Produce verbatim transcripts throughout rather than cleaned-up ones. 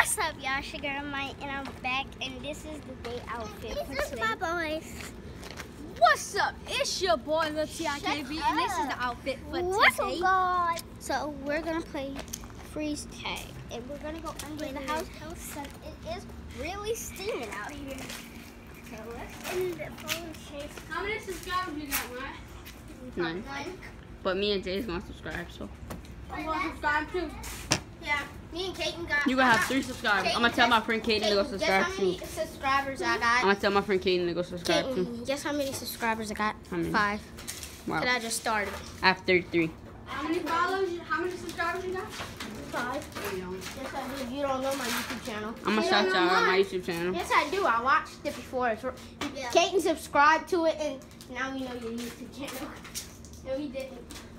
What's up, y'all? Sugar and Mike, and I'm back, and this is the day outfit for This is today. my boys. What's up? It's your boy Lil T I K B, and this is the outfit for What's today. up, guys? So we're gonna play freeze tag, and we're gonna go under the house because it is really steaming out here. So let's end the phone chase. How many subscribers you got, Mike? None. But me and Jay's gonna subscribe, so. I'm gonna subscribe too. Yeah, me and Kaden got. You gonna have three subscribers. I'm gonna tell my friend Kaden to go subscribe Guess how many too. subscribers I I'm got? gonna tell my friend Kaden to go subscribe too. Kaden, guess how many subscribers I got? How many? Five. Wow. And I just started. I have thirty-three. How many followers? How many subscribers you got? Five. Yes, I do. You don't know my YouTube channel. I'm gonna You shout don't y'all know out my mine. YouTube channel. Yes, I do. I watched it before. It's, Yeah. Kaden subscribed to it, and now we know your YouTube channel. No, he didn't.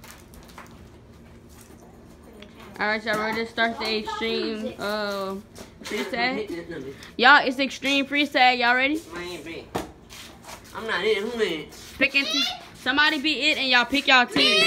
Alright, y'all ready to start the extreme uh freeze tag? Y'all, it's extreme freeze tag. Y'all ready? I'm not in. Who in? Pick and somebody be it, and y'all pick y'all team.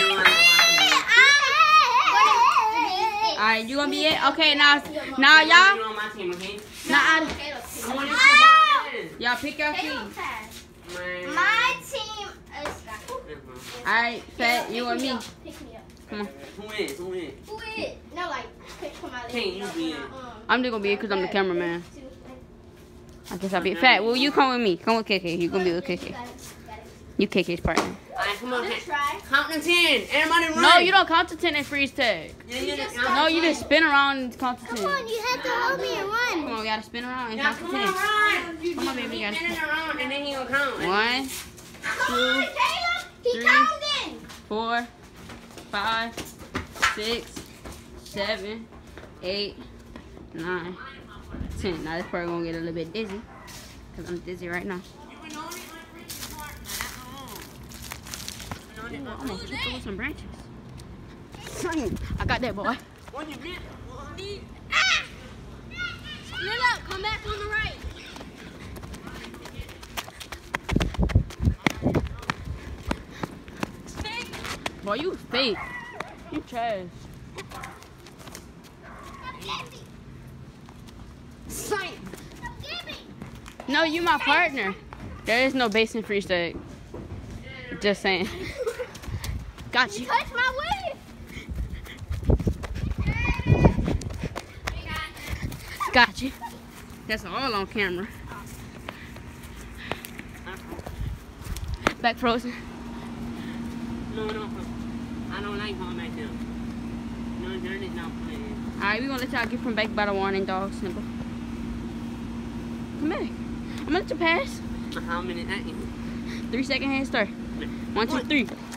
Alright, you gonna be it? Okay, now, now y'all, on my team, okay? now I, I want to y'all pick your team. Man. My team is. Alright, Fat, you and me. Pick me up. Come on. Who in? Who in? Who is? No, like, pick from my Can't you be in? I'm just gonna be it because I'm the cameraman. I guess I'll be Fat. Well, you come with me. Come with K K. You gonna be with K K. You K K's partner. Alright, come on. Just try. Count to ten. Everybody run. No, you don't count to ten and freeze tag. Yeah, you just No, you just spin around and count to ten. Come on, you have to hold me and run. Come on, we gotta spin around and Yeah, count to come on, ten. run. Come on, baby, we He's gotta spinning around, and then he gonna count. One, Come on, Caleb. He three. counting. four, five, six, seven, eight, nine, ten. Now this part gonna get a little bit dizzy because I'm dizzy right now. Ooh, I'm gonna trip over some branches. I got that, boy. What you get? Split up. Come back on the right. Boy, you fake. You trash. No, you my partner. There is no basin freeze tag. Just saying. Got you. Touch my wave. Got you. That's all on camera. Back frozen. No, no. I don't like going back down. No, there is no plan. Alright, we're gonna let y'all get from back by the warning dog symbol. Come back. I'm gonna let you pass. How many? That is? Three second hand start. One, two, three.